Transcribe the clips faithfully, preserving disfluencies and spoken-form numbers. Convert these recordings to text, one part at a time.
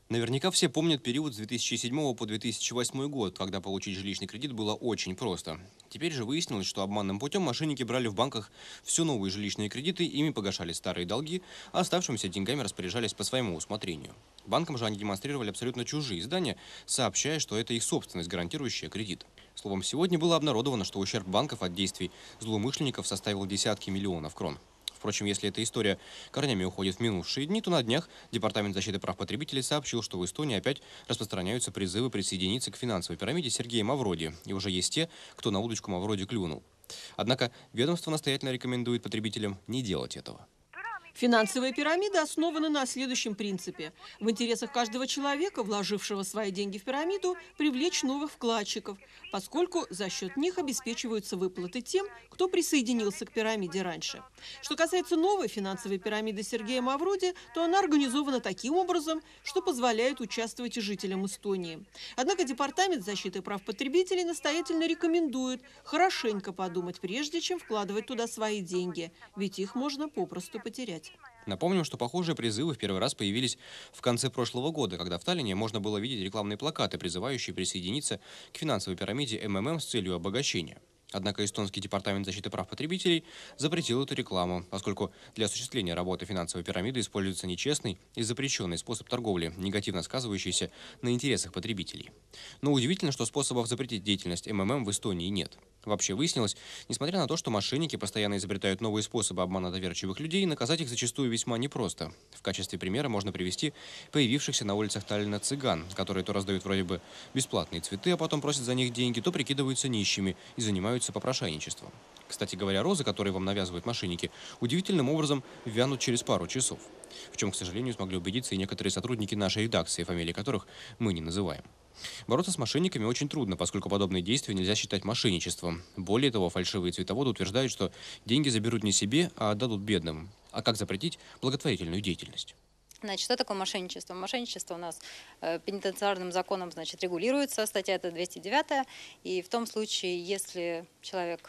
Наверняка все помнят период с две тысячи седьмого по две тысячи восьмой год, когда получить жилищный кредит было очень просто. Теперь же выяснилось, что обманным путем мошенники брали в банках все новые жилищные кредиты, ими погашали старые долги, а оставшимися деньгами распоряжались по своему усмотрению. Банкам же они демонстрировали абсолютно чужие здания, сообщая, что это их собственность, гарантирующая кредит. Словом, сегодня было обнародовано, что ущерб банков от действий злоумышленников составил десятки миллионов крон. Впрочем, если эта история корнями уходит в минувшие дни, то на днях Департамент защиты прав потребителей сообщил, что в Эстонии опять распространяются призывы присоединиться к финансовой пирамиде Сергея Мавроди, и уже есть те, кто на удочку Мавроди клюнул. Однако ведомство настоятельно рекомендует потребителям не делать этого. Финансовая пирамида основана на следующем принципе. В интересах каждого человека, вложившего свои деньги в пирамиду, привлечь новых вкладчиков, поскольку за счет них обеспечиваются выплаты тем, кто присоединился к пирамиде раньше. Что касается новой финансовой пирамиды Сергея Мавроди, то она организована таким образом, что позволяет участвовать и жителям Эстонии. Однако Департамент защиты прав потребителей настоятельно рекомендует хорошенько подумать, прежде чем вкладывать туда свои деньги, ведь их можно попросту потерять. Напомним, что похожие призывы в первый раз появились в конце прошлого года, когда в Таллине можно было видеть рекламные плакаты, призывающие присоединиться к финансовой пирамиде эм эм эм с целью обогащения. Однако эстонский департамент защиты прав потребителей запретил эту рекламу, поскольку для осуществления работы финансовой пирамиды используется нечестный и запрещенный способ торговли, негативно сказывающийся на интересах потребителей. Но удивительно, что способов запретить деятельность эм эм эм в Эстонии нет. Вообще выяснилось, несмотря на то, что мошенники постоянно изобретают новые способы обмана доверчивых людей, наказать их зачастую весьма непросто. В качестве примера можно привести появившихся на улицах Таллина цыган, которые то раздают вроде бы бесплатные цветы, а потом просят за них деньги, то прикидываются нищими и занимаются попрошайничеством. Кстати говоря, розы, которые вам навязывают мошенники, удивительным образом вянут через пару часов. В чем, к сожалению, смогли убедиться и некоторые сотрудники нашей редакции, фамилии которых мы не называем. Бороться с мошенниками очень трудно, поскольку подобные действия нельзя считать мошенничеством. Более того, фальшивые цветоводы утверждают, что деньги заберут не себе, а отдадут бедным. А как запретить благотворительную деятельность? Значит, что такое мошенничество? Мошенничество у нас э, пенитенциарным законом, значит, регулируется, статья это двести девятая, и в том случае, если человек,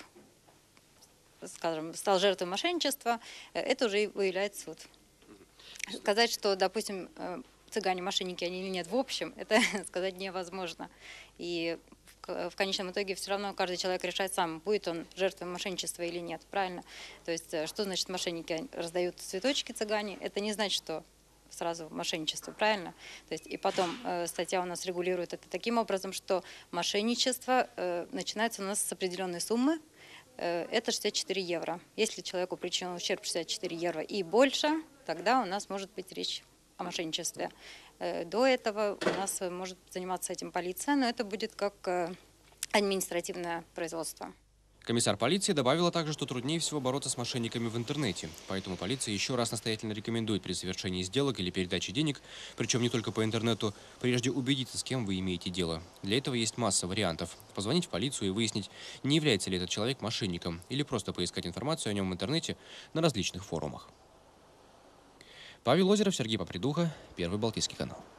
скажем, стал жертвой мошенничества, э, это уже и выявляет суд. Сказать, что, допустим, э, цыгане мошенники они или нет в общем, это сказать невозможно. И в, в конечном итоге все равно каждый человек решает сам, будет он жертвой мошенничества или нет, правильно? То есть, э, что значит мошенники раздают цветочки цыгане? Это не значит, что сразу мошенничество, правильно? То есть, и потом э, статья у нас регулирует это таким образом, что мошенничество э, начинается у нас с определенной суммы, э, это шестьдесят четыре евро. Если человеку причинен ущерб шестьдесят четыре евро и больше, тогда у нас может быть речь о мошенничестве. Э, до этого у нас может заниматься этим полиция, но это будет как э, административное производство. Комиссар полиции добавила также, что труднее всего бороться с мошенниками в интернете. Поэтому полиция еще раз настоятельно рекомендует при совершении сделок или передаче денег, причем не только по интернету, прежде убедиться, с кем вы имеете дело. Для этого есть масса вариантов. Позвонить в полицию и выяснить, не является ли этот человек мошенником, или просто поискать информацию о нем в интернете на различных форумах. Павел Озеров, Сергей Попридуха, Первый Балтийский канал.